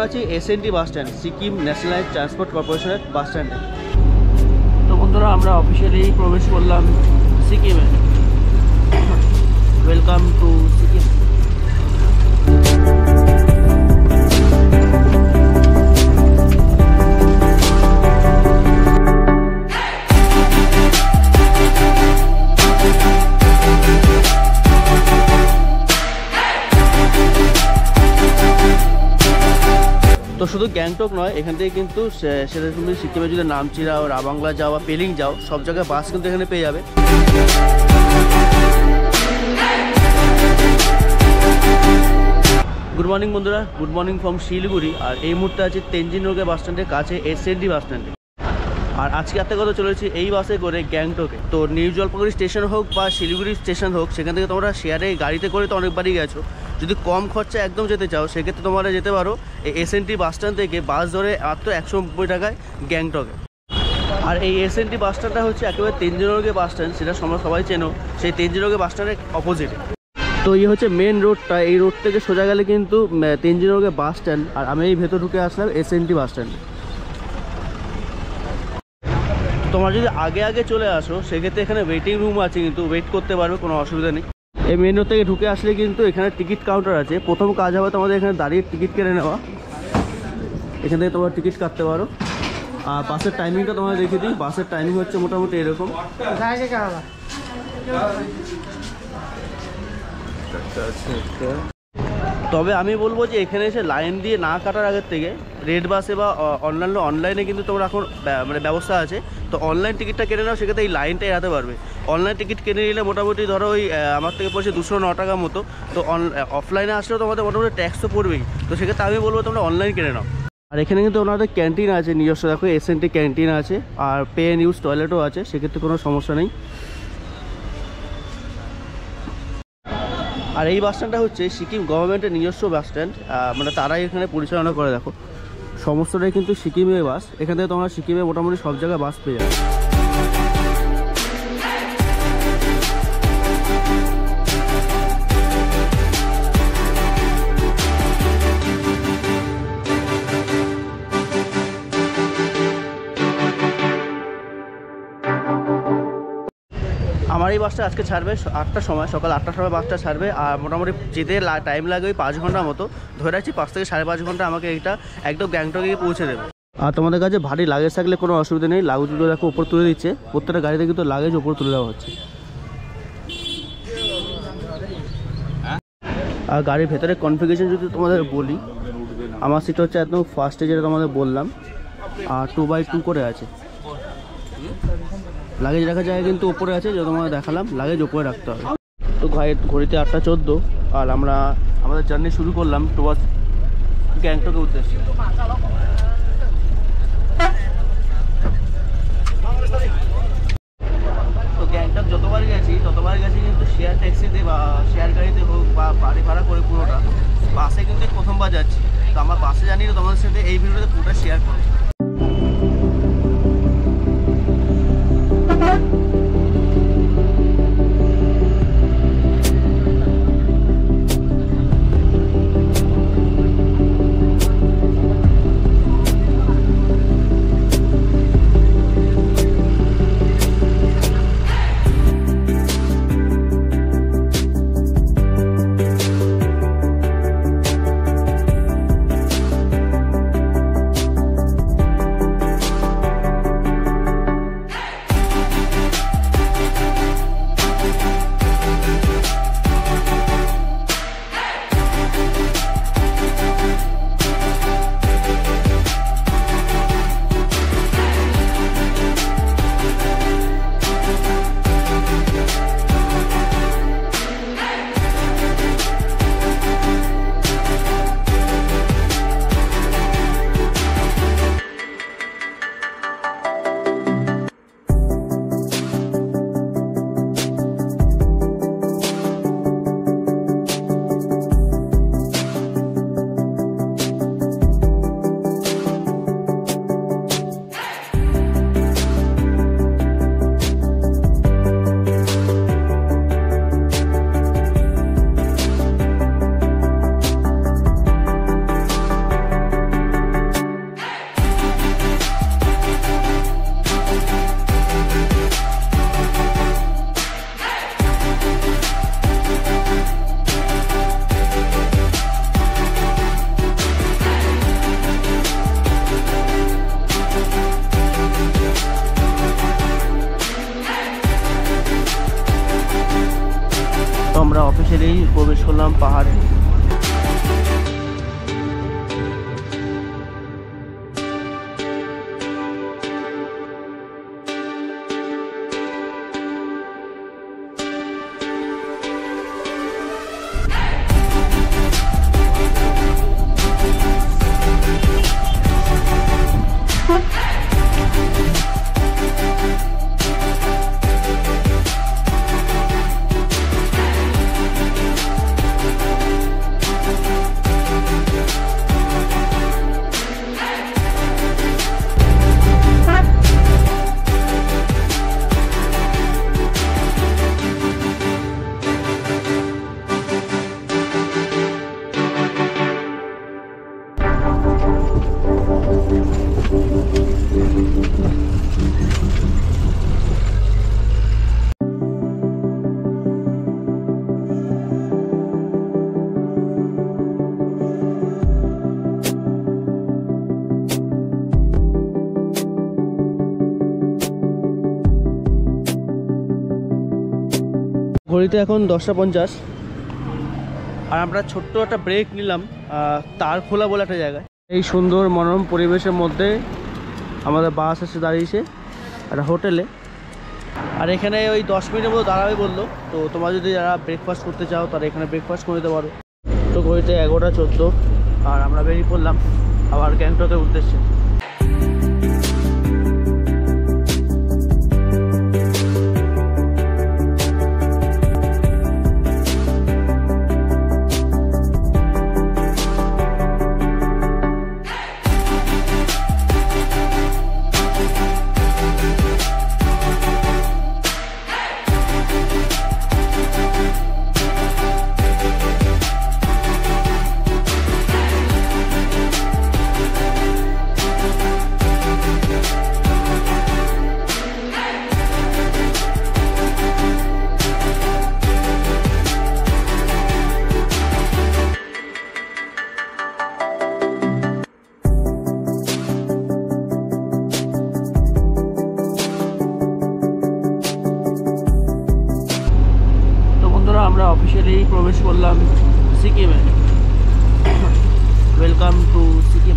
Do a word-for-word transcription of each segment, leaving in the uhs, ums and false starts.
আছি SNT bus stand, Sikkim national transport কর্পোরেশনের bus স্ট্যান্ডে। তো বন্ধুরা আমরা অফিসিয়ালি প্রবেশ করলাম সিকিমে। Welcome to Sikkim. তো শুধু গ্যাংটক নয়, এখান থেকে কিন্তু সেটা তুমি সিকিমে যদি নামচিরাও, রাবাংলা যাও বা পেলিং যাও, সব জায়গায় বাস কিন্তু এখানে পেয়ে যাবে। গুড মর্নিং বন্ধুরা, গুড মর্নিং ফ্রম শিলিগুড়ি। আর এই মুহূর্তে আছে তেনজিং নোরগে বাস স্ট্যান্ডের কাছে এসএনডি বাস স্ট্যান্ডে। আর আজকে একটা কথা চলেছি এই বাসে করে গ্যাংটকে। তো নিউ জলপাইগুড়ি স্টেশন হোক বা শিলিগুড়ি স্টেশন হোক, সেখান থেকে তোমরা শেয়ারে গাড়িতে করে তো অনেকবারই গেছো। যদি কম খরচা একদম যেতে চাও, সেক্ষেত্রে তোমরা যেতে পারো এই এসএনটি বাস স্ট্যান্ড থেকে বাস ধরে মাত্র একশো নব্বই টাকায় গ্যাংটকে। আর এই এসএনটি বাস স্ট্যান্ডটা হচ্ছে একেবারে তেনজিং নোরগে বাস স্ট্যান্ড, সেটা তোমরা সবাই চেনো, সেই তেনজিং নোরগে বাস স্ট্যান্ডের অপোজিটে। তো এই হচ্ছে মেন রোডটা, এই রোড থেকে সোজা গেলে কিন্তু তেনজিং নোরগে বাস স্ট্যান্ড। আর আমি এই ভেতর ঢুকে আসলাম এসএনটি বাস স্ট্যান্ডে। তোমরা যদি আগে আগে চলে আসো, সেক্ষেত্রে এখানে ওয়েটিং রুম আছে, কিন্তু ওয়েট করতে পারবে, কোনো অসুবিধা নেই। এই মেন রোড থেকে ঢুকে আসলে কিন্তু এখানে টিকিট কাউন্টার আছে। প্রথম কাজ হবে তোমাদের এখানে দাঁড়িয়ে টিকিট কেটে নেওয়া। এখান থেকে তোমরা টিকিট কাটতে পারো। আর বাসের টাইমিংটা তোমরা দেখিয়ে দিই। বাসের টাইমিং হচ্ছে মোটামুটি এরকম। তবে আমি বলবো যে এখানে এসে লাইন দিয়ে না কাটার আগের থেকে রেড বাসে বা অন্যান্য অনলাইনে কিন্তু তোমরা এখন মানে ব্যবস্থা আছে। তো অনলাইন টিকিটটা কেটে নাও, সেক্ষেত্রে এই লাইনটা এড়াতে পারবে। অনলাইন টিকিট কিনে নিলে মোটামুটি ধরো ওই আমার থেকে পড়ছে দুশো ন টাকা মতো। তো অফলাইনে আসলেও তোমাদের মোটামুটি ট্যাক্স তো পড়বেই। তো সেক্ষেত্রে আমি বলবো তোমরা অনলাইন কিনে নাও। আর এখানে কিন্তু ওনাদের ক্যান্টিন আছে নিজস্ব, দেখো এসএনটি ক্যান্টিন আছে, আর পে অ্যান্ড ইউজ টয়লেটও আছে, সেক্ষেত্রে কোনো সমস্যা নেই। আর এই বাস স্ট্যান্ডটা হচ্ছে সিকিম গভর্নমেন্টের নিজস্ব বাস স্ট্যান্ড, মানে তারাই এখানে পরিচালনা করে। দেখো সমস্তটাই কিন্তু সিকিমের বাস। এখান থেকে তোমরা সিকিমে মোটামুটি সব জায়গায় বাস পেয়ে যাবে। আমার এই বাসটা আজকে ছাড়বে আটটার সময়, সকাল আটটার সময় বাসটা ছাড়বে। আর মোটামুটি যেতে টাইম লাগে ওই পাঁচ ঘন্টার মতো, ধরে রাখছি পাঁচ থেকে সাড়ে পাঁচ ঘন্টা আমাকে এটা একদম গ্যাংটকে পৌঁছে দেবে। আর তোমাদের কাছে ভারী লাগেজ থাকলে কোনো অসুবিধা নেই, লাগেজগুলো দেখো উপর তুলে দিচ্ছে। প্রত্যেকটা গাড়িতে কিন্তু লাগেজ উপর তুলে দেওয়া হচ্ছে। আর গাড়ির ভেতরে কনফিগারেশন যদি তোমাদের বলি, আমার সিট হচ্ছে একদম ফার্স্টে যেটা তোমাদের বললাম, আর টু বাই টু করে আছে। লাগেজ রাখার জায়গা কিন্তু উপরে আছে, যেটা তোমাকে দেখালাম, লাগেজ উপরে রাখতে হবে। তো ঘড়িতে আটটা চোদ্দো, আর আমরা আমাদের জার্নি শুরু করলাম টুয়ার্ডস গ্যাংটকের উদ্দেশ্যে। তো গ্যাংটক যতবার গেছি ততবার গেছি কিন্তু শেয়ার ট্যাক্সিতে বা শেয়ার গাড়িতে হোক বা বাড়ি ভাড়া করে পুরোটা। বাসে কিন্তু প্রথমবার যাচ্ছি, তো আমার বাসে জানি না, তোমাদের সাথে এই ভিডিওতে পুরোটা শেয়ার করছি। ছেড়েই প্রবেশ করলাম পাহাড়ে। ঘড়িতে এখন দশটা পঞ্চাশ, আর আমরা ছোট্ট একটা ব্রেক নিলাম তারখোলা বলে একটা জায়গায়। এই সুন্দর মনোরম পরিবেশের মধ্যে আমাদের বাস এসে দাঁড়িয়েছে একটা হোটেলে, আর এখানে ওই দশ মিনিটের মতো দাঁড়াবে বললো। তো তোমরা যদি যারা ব্রেকফাস্ট করতে চাও তারা এখানে ব্রেকফাস্ট করে দিতে পারো। তো ঘড়িতে এগারোটা চোদ্দো, আর আমরা বেরিয়ে পড়লাম আবার গ্যাংটকের উদ্দেশ্যে। আমরা অফিসিয়ালি প্রবেশ করলাম সিকিমে। Welcome to Sikkim.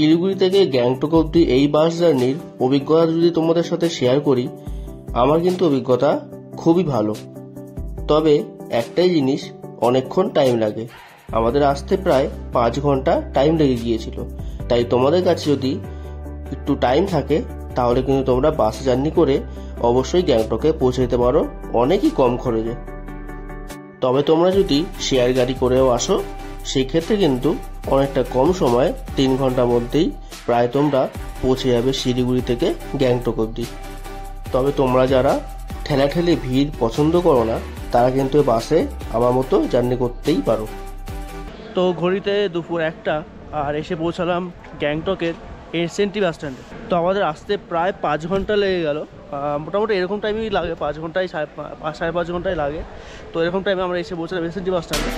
শিলিগুড়ি থেকে গ্যাংটক অবধি এই বাস জার্নির অভিজ্ঞতা যদি তোমাদের সাথে শেয়ার করি, আমার কিন্তু অভিজ্ঞতা খুবই ভালো। তবে একটাই জিনিস, অনেকক্ষণ টাইম লাগে। আমাদের আসতে প্রায় পাঁচ ঘন্টা টাইম লেগে গিয়েছিল। তাই তোমাদের কাছে যদি একটু টাইম থাকে তাহলে কিন্তু তোমরা বাস জার্নি করে অবশ্যই গ্যাংটকে পৌঁছে যেতে পারো অনেকই কম খরচে। তবে তোমরা যদি শেয়ার গাড়ি করেও আসো সেই ক্ষেত্রে কিন্তু অনেকটা কম সময়, তিন ঘন্টার মধ্যেই প্রায় তোমরা পৌঁছে যাবে শিলিগুড়ি থেকে গ্যাংটক অবধি। তবে তোমরা যারা ঠেলাঠেলি ভিড় পছন্দ করো না তারা কিন্তু বাসে আমার মতো জার্নি করতেই পারো। তো ঘড়িতে দুপুর একটা, আর এসে পৌঁছালাম গ্যাংটকের এসএনটি বাস স্ট্যান্ডে। তো আমাদের আসতে প্রায় পাঁচ ঘন্টা লেগে গেল। মোটামুটি এরকম টাইমেই লাগে, পাঁচ ঘন্টায় সাড়ে পাঁচ সাড়ে পাঁচ ঘন্টায় লাগে। তো এরকম টাইমে আমরা এসে পৌঁছালাম এসএনটি বাস স্ট্যান্ডে।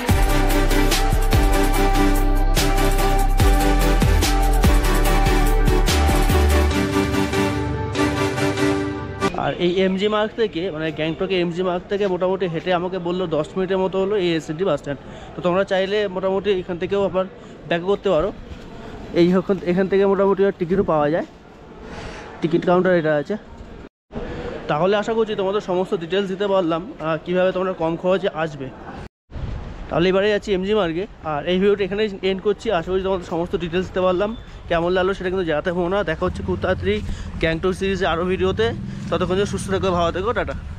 আর এই এমজি মার্গ থেকে, মানে গ্যাংটকে এমজি মার্গ থেকে মোটামুটি হেঁটে আমাকে বললো দশ মিনিটের মতো হলো এই এসএনটি বাস স্ট্যান্ড। তো তোমরা চাইলে মোটামুটি এখান থেকেও আবার ব্যাক করতে পারো। এই এখান থেকে মোটামুটি টিকিটও পাওয়া যায়, টিকিট কাউন্টার এটা আছে। তাহলে আশা করছি তোমাদের সমস্ত ডিটেলস দিতে পারলাম কীভাবে তোমরা কম খরচে আসবে। তাহলে এবারে যাচ্ছি এমজি মার্গে। আর এই ভিডিওটা এখানে এন্ড করছি। আশা করছি তোমাদের সমস্ত ডিটেলস দিতে পারলাম। কেমন লাগলো সেটা কিন্তু জানাতে হবে না। দেখা হচ্ছে খুব তাড়াতাড়ি গ্যাংটক সিরিজে আরও ভিডিওতে। ততক্ষণ সুস্থ থেকো, ভালো থেকো, টাটা।